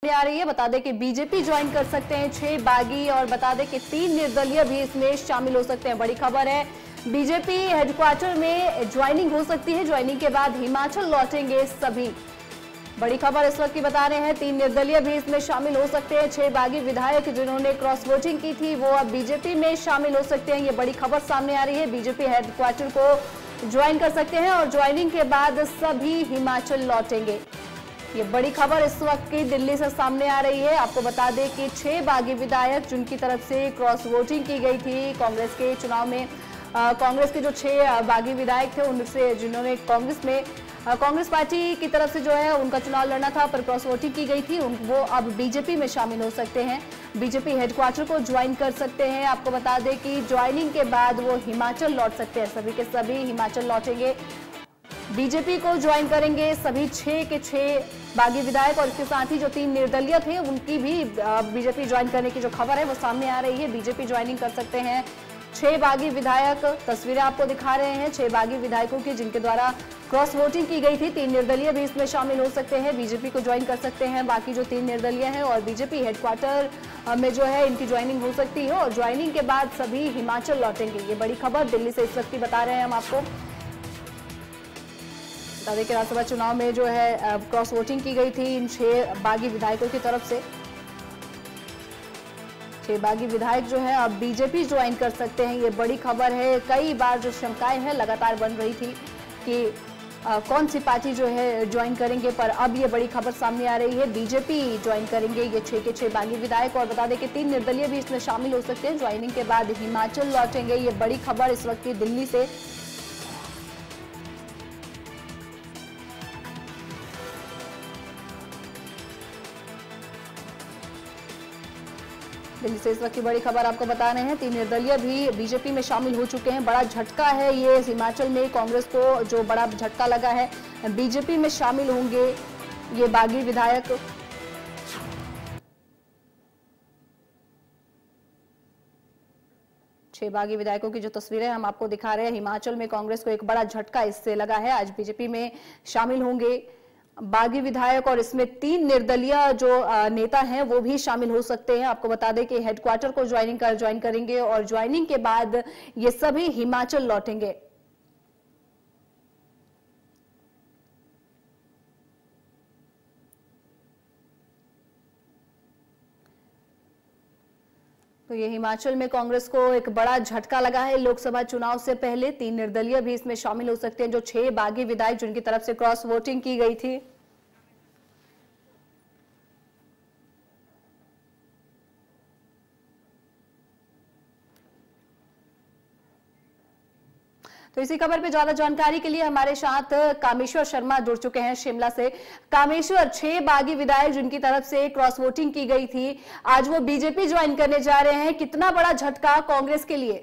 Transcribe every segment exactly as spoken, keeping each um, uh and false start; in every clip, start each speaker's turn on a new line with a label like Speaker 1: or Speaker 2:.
Speaker 1: सामने आ रही है। बता दें कि बीजेपी ज्वाइन कर सकते हैं छह बागी, और बता दें कि तीन निर्दलीय भी इसमें शामिल हो सकते हैं। बड़ी खबर है, बीजेपी हेडक्वार्टर में ज्वाइनिंग हो सकती है। ज्वाइनिंग के बाद हिमाचल लौटेंगे सभी। बड़ी खबर इस वक्त की बता रहे हैं, तीन निर्दलीय भी इसमें शामिल हो सकते हैं। छह बागी विधायक जिन्होंने क्रॉस वोटिंग की थी वो अब बीजेपी में शामिल हो सकते हैं। ये बड़ी खबर सामने आ रही है। बीजेपी हेडक्वार्टर को ज्वाइन कर सकते हैं और ज्वाइनिंग के बाद सभी हिमाचल लौटेंगे। ये बड़ी खबर इस वक्त की दिल्ली से सामने आ रही है। आपको बता दें कि छह बागी विधायक जिनकी तरफ से क्रॉस वोटिंग की गई थी कांग्रेस के चुनाव में, कांग्रेस के जो छह बागी विधायक थे उनसे जिन्होंने कांग्रेस में कांग्रेस पार्टी की तरफ से जो है उनका चुनाव लड़ना था पर क्रॉस वोटिंग की गई थी, वो अब बीजेपी में शामिल हो सकते हैं। बीजेपी हेडक्वार्टर को ज्वाइन कर सकते हैं। आपको बता दें कि ज्वाइनिंग के बाद वो हिमाचल लौट सकते हैं। सभी के सभी हिमाचल लौटेंगे, बीजेपी को ज्वाइन करेंगे सभी छह के छह बागी विधायक, और इसके साथ ही जो तीन निर्दलीय थे उनकी भी बीजेपी ज्वाइन करने की जो खबर है वो सामने आ रही है। बीजेपी ज्वाइनिंग कर सकते हैं छह बागी विधायक। तस्वीरें आपको दिखा रहे हैं छह बागी विधायकों की जिनके द्वारा क्रॉस वोटिंग की गई थी। तीन निर्दलीय भी इसमें शामिल हो सकते हैं, बीजेपी को ज्वाइन कर सकते हैं बाकी जो तीन निर्दलीय हैं, और बीजेपी हेडक्वार्टर में जो है इनकी ज्वाइनिंग हो सकती है और ज्वाइनिंग के बाद सभी हिमाचल लौटेंगे। ये बड़ी खबर दिल्ली से इस वक्त की बता रहे हैं हम आपको। बता दें कि राज्यसभा चुनाव में जो है क्रॉस वोटिंग की गई थी इन छह बागी विधायकों की तरफ से। छह बागी विधायक जो है अब बीजेपी ज्वाइन कर सकते हैं। ये बड़ी खबर है। कई बार जो शंकाएं हैं लगातार बन रही थी कि आ, कौन सी पार्टी जो है ज्वाइन करेंगे, पर अब ये बड़ी खबर सामने आ रही है, बीजेपी ज्वाइन करेंगे ये छह के छह बागी विधायक। और बता दें कि तीन निर्दलीय भी इसमें शामिल हो सकते हैं। ज्वाइनिंग के बाद हिमाचल लौटेंगे। ये बड़ी खबर इस वक्त की दिल्ली से। दिल्ली से इस वक्त की बड़ी खबर आपको बता रहे हैं, तीन निर्दलीय भी बीजेपी में शामिल हो चुके हैं। बड़ा झटका है ये हिमाचल में, कांग्रेस को जो बड़ा झटका लगा है। बीजेपी में शामिल होंगे ये बागी विधायक। छह बागी विधायकों की जो तस्वीरें हम आपको दिखा रहे हैं, हिमाचल में कांग्रेस को एक बड़ा झटका इससे लगा है। आज बीजेपी में शामिल होंगे बागी विधायक और इसमें तीन निर्दलीय जो नेता हैं वो भी शामिल हो सकते हैं। आपको बता दें कि हेडक्वार्टर को ज्वाइनिंग कर ज्वाइन करेंगे और ज्वाइनिंग के बाद ये सभी हिमाचल लौटेंगे। तो ये हिमाचल में कांग्रेस को एक बड़ा झटका लगा है। लोकसभा चुनाव से पहले तीन निर्दलीय भी इसमें शामिल हो सकते हैं। जो छह बागी विधायक जिनकी तरफ से क्रॉस वोटिंग की गई थी, तो इसी खबर पे ज्यादा जानकारी के लिए हमारे साथ कामेश्वर शर्मा जुड़ चुके हैं शिमला से। कामेश्वर, छह बागी विधायक जिनकी तरफ से क्रॉस वोटिंग की गई थी, आज वो बीजेपी ज्वाइन करने जा रहे हैं। कितना बड़ा झटका कांग्रेस के लिए?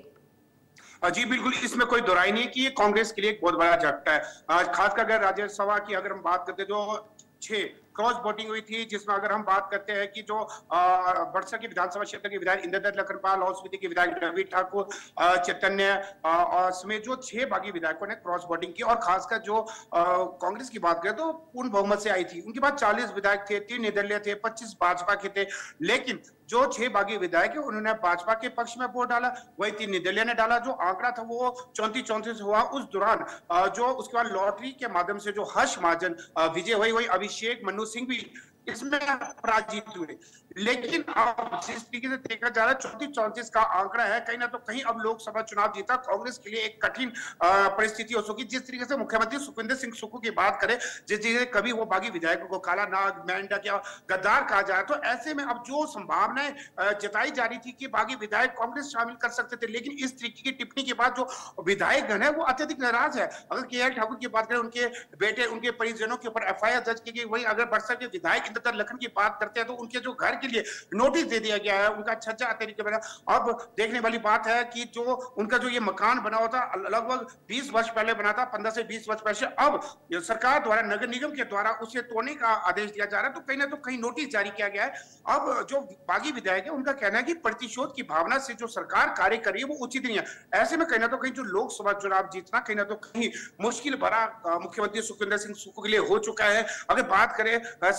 Speaker 2: जी बिल्कुल, इसमें कोई दोराई नहीं कि कांग्रेस के लिए एक बहुत बड़ा झटका है। आज खासकर अगर राज्यसभा की अगर हम बात करते हैं, जो छह क्रॉस वोटिंग हुई थी, जिसमें अगर हम बात करते हैं कि जो बड़सा की विधानसभा क्षेत्र के विधायक इंद्रदत्त लखनपाल, लाहौल स्पीति के विधायक रवि ठाकुर, चैतन्य समेत जो छह बागी विधायकों ने क्रॉस वोटिंग की, और खासकर जो कांग्रेस की बात करें तो पूर्ण बहुमत से आई थी। उनके बाद चालीस विधायक थे, तीन निर्दलीय थे, पच्चीस भाजपा के थे, लेकिन जो छह बागी विधायक है उन्होंने भाजपा के पक्ष में वोट डाला, वही तीन निर्दलीय ने डाला। जो आंकड़ा था वो चौंतीस चौंतीस हुआ। उस दौरान जो उसके बाद लॉटरी के माध्यम से जो हर्ष महाजन विजय हुई, वही अभिषेक मनु सिंह भी इसमें पराजित हुए। लेकिन अब जिस तरीके से देखा जा रहा है चौंतीस चौंतीस का आंकड़ा है, कहीं ना तो कहीं अब लोकसभा चुनाव जीता कांग्रेस के लिए एक कठिन परिस्थिति हो सकती। जिस तरीके से मुख्यमंत्री सुखविंदर सिंह सुक्खू की बात करें, जिस तरीके कभी वो बागी विधायकों को काला नाग, मेंढक या गद्दार कहा जाए, तो ऐसे में अब जो संभावनाएं जताई जा रही थी कि बागी विधायक कांग्रेस शामिल कर सकते थे, लेकिन इस तरीके की टिप्पणी के बाद जो विधायकगण है वो अत्यधिक नाराज है। अगर के एल ठाकुर की बात करें, उनके बेटे, उनके परिजनों के ऊपर एफ आई आर दर्ज की गई। वही अगर बरसा के विधायक लखन की बात करते हैं तो उनके जो घर के लिए नोटिस दे दिया गया है, उनका छज्जा तरीके बना। अब देखने वाली बात है कि जो उनका जो ये मकान बना हुआ था लगभग बीस वर्ष पहले बना था, पंद्रह से बीस वर्ष पहले, अब सरकार द्वारा, नगर निगम के द्वारा उसे तोड़ने का आदेश दिया जा रहा है। तो कहीं ना तो कहीं नोटिस जारी किया गया है। अब जो बागी विधायक है उनका कहना है कि प्रतिशोध की भावना से जो सरकार कार्य कर रही है वो उचित नहीं है। ऐसे में कहीं ना तो कहीं जो लोकसभा चुनाव जीतना कहीं ना तो कहीं मुश्किल भरा मुख्यमंत्री सुखविंदर सिंह सुक्खू के लिए हो चुका है। अगर बात करें सांसद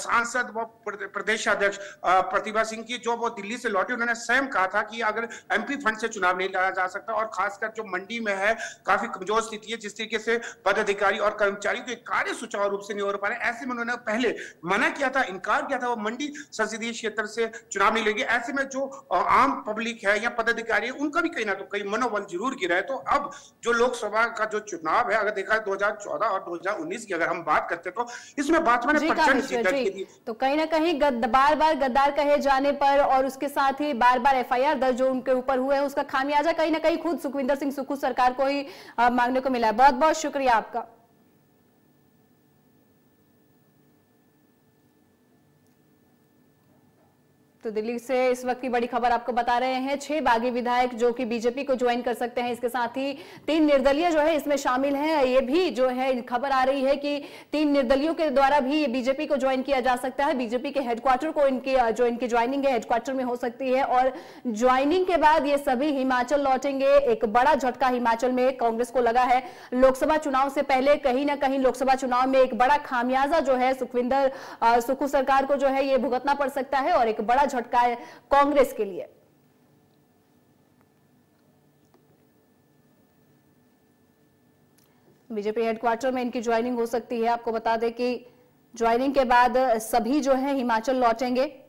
Speaker 2: सांसद व प्रदेश अध्यक्ष प्रतिभा सिंह की, जो वो दिल्ली से लौटे, उन्होंने स्वयं कहा था कि अगर एमपी फंड से चुनाव नहीं लड़ा जा सकता और खासकर जो मंडी में है काफी कमजोर स्थिति है, जिस तरीके से पदाधिकारी और कर्मचारियों के कार्य सुचारू रूप से नहीं हो पा रहे, ऐसे में उन्होंने पहले मना किया था, इनकार किया था, वो मंडी संसदीय क्षेत्र से चुनाव नहीं लेंगे। ऐसे में जो आम पब्लिक है या पदाधिकारी है, उनका भी कहीं ना तो कहीं मनोबल जरूर गिरा है। तो अब जो लोकसभा का जो चुनाव है, अगर देखा दो हजार चौदह और दो हजार उन्नीस की अगर हम बात करते तो इसमें भाजपा ने प्रचंड जीत दर्ज की थी।
Speaker 1: तो कहीं ना कहीं बार बार गद्दार कहे जाने पर और उसके साथ ही बार बार एफआईआर दर्ज जो उनके ऊपर हुए हैं, उसका खामियाजा कहीं ना कहीं खुद सुखविंदर सिंह सुक्खू सरकार को ही मांगने को मिला है। बहुत बहुत शुक्रिया आपका। तो दिल्ली से इस वक्त की बड़ी खबर आपको बता रहे हैं, छह बागी विधायक जो कि बीजेपी को ज्वाइन कर सकते हैं, इसके साथ ही तीन निर्दलीय जो है इसमें शामिल हैं। ये भी जो है खबर आ रही है कि तीन निर्दलियों के द्वारा भी बीजेपी को ज्वाइन किया जा सकता है। बीजेपी के हेडक्वार्टर को इनकी जो इनकी ज्वाइनिंग है हेडक्वार्टर में हो सकती है और ज्वाइनिंग के बाद ये सभी हिमाचल लौटेंगे। एक बड़ा झटका हिमाचल में कांग्रेस को लगा है। लोकसभा चुनाव से पहले कहीं ना कहीं लोकसभा चुनाव में एक बड़ा खामियाजा जो है सुखविंदर सुक्खू सरकार को जो है ये भुगतना पड़ सकता है और एक बड़ा झटका है कांग्रेस के लिए। बीजेपी हेडक्वार्टर में इनकी ज्वाइनिंग हो सकती है। आपको बता दें कि ज्वाइनिंग के बाद सभी जो है हिमाचल लौटेंगे।